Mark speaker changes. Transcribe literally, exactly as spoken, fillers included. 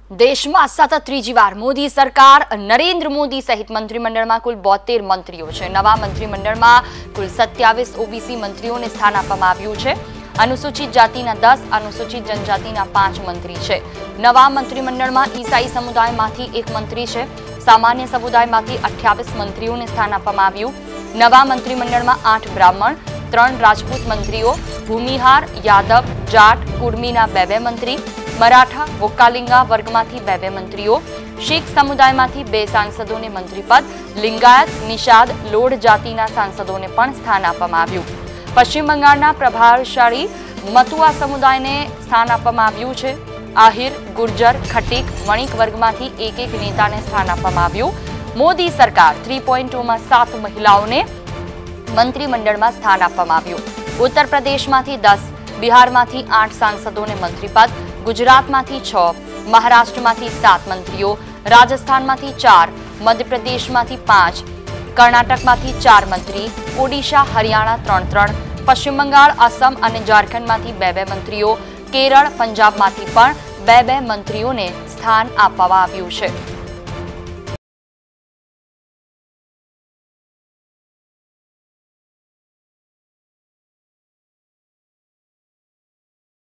Speaker 1: देश में सतत त्रीजी वार मोदी सरकार नरेन्द्र मोदी सहित मंत्रिमंडल में कुल बोतेर मंत्रीओ छे। नवा मंत्रिमंडल में कुल सत्यावीस ओबीसी मंत्रीओं ने स्थान आपवामां आव्युं छे। अनुसूचित जातिना दस, अनुसूचित जनजातिना पांच मंत्री छे। नवा मंत्रिमंडल में ईसाई समुदाय मांथी एक मंत्री छे। सामान्य समुदाय मांथी अठावीस मंत्रीओं ने स्थान आपवामां आव्युं। नवा मंत्रिमंडल में आठ ब्राह्मण, त्रण राजपूत मंत्रीओ, भूमिहार, यादव, जाट, कुर्मीना बे बे मंत्री, मराठा, वोक्कालिंगा वर्गमांथी बे बे मंत्रीओ, शीख समुदायमांथी बे सांसदोने मंत्रीपद, लिंगायत, निषाद, लोड जातिना सांसदोने पण स्थान आपवामां आव्युं। पश्चिम बंगाळना प्रभावशाળી मतुआ समुदायने स्थान आपवामां आव्युं छे। आहिर, गुर्जर, खटीक, वणिक वर्गमांथी एक एक नेताने स्थान आपवामां आव्युं। मोदी सरकार थ्री पॉइंट टू में सात महिलाओने मंत्रिमंडल में स्थान आपवामां आव्युं। उत्तर प्रदेश में दस, बिहार में आठ सांसदों ने मंत्रीपद, गुजरात में छ, महाराष्ट्र में सात मंत्रीओ, राजस्थान में चार, मध्यप्रदेश में पांच, कर्नाटक में चार मंत्री, ओडिशा, हरियाणा त्रण त्रण, पश्चिम बंगाल, असम और झारखंड में बे बे मंत्रीओ, केरल, पंजाब में पण बे बे मंत्रीओ ने स्थान आपवामां आव्युं छे।